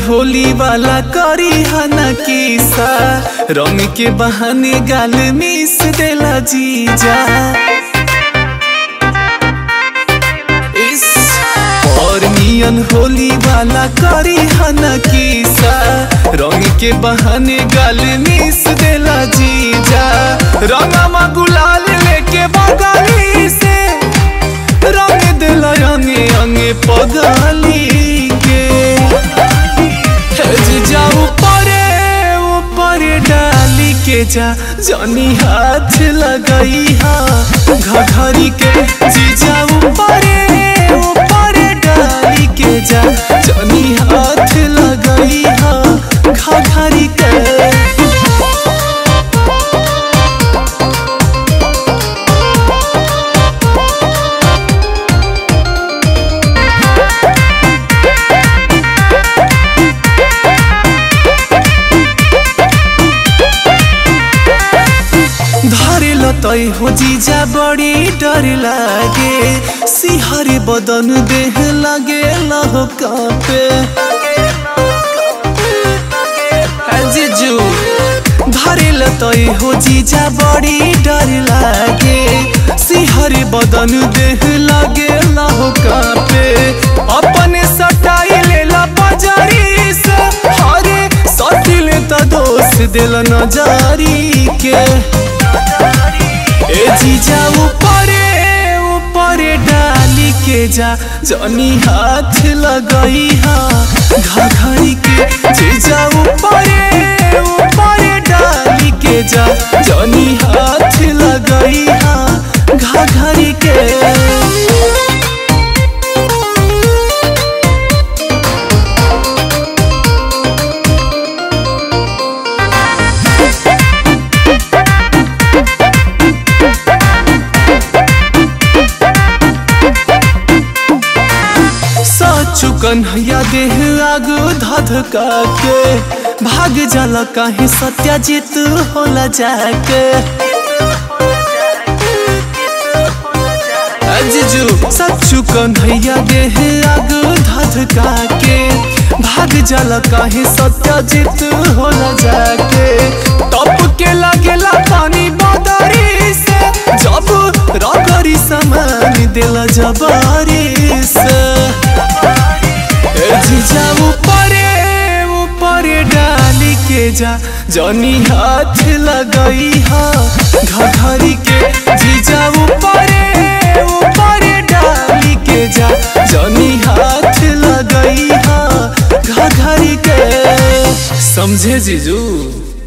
होली वाला करी हना किसा, रंग के बहाने गाल मिस देला जीजा। इस नियन होली वाला करी हना किसा, रंग के बहाने गाल मिस देला जीजा। रंगमा गुलाल लेके बगली से रंग देला अंगे अंगे पगली के। जीजा ऊपरे ऊपरे डाली के जा, जनी हाथ लगई हा घघरी के। जीजा ऊपरे ऊपरे डाली के जा, जनी हाथ लगई हा घघरी के। तय हो जीजा बड़ी डर लागे, सिहरे बदन देह लगे लहो कांपे। जीजू धरेल तय हो जीजा बड़ी डर लागे, सिहरे बदन देह लगे लहो कांपे। अपने सटाई लेला बजारी से, हरे सटिले त दोष दिल नजारी के। ए जीजा ऊपरे ऊपरे डाली के जा, जनी हाथ लगई हा घघरी के। जीजा ऊपरे ऊपरे डाली के जा, जनी हाथ लगई हा घघरी के। कन्हैया देह आग धधका के, भाग जाला काहे सत्याजित होला जाके। जीजू सच्चू कन्हैया देह आग धधका के, भाग जाला काहे सत्याजित होला जाके। टप के लगेला पानी बदरी से, जब रगरी समान देला जबारी से। जीजा ऊपरे ऊपरे डाली के जा, जनी हाथ लगई हा घघरी के। जीजा ऊपरे ऊपरे डाली के जा, जनी हाथ लगई हा घघरी के। समझे जीजू।